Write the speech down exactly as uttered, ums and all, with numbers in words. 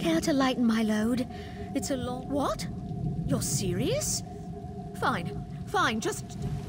Care to lighten my load? It's a long... What? You're serious? Fine, fine, just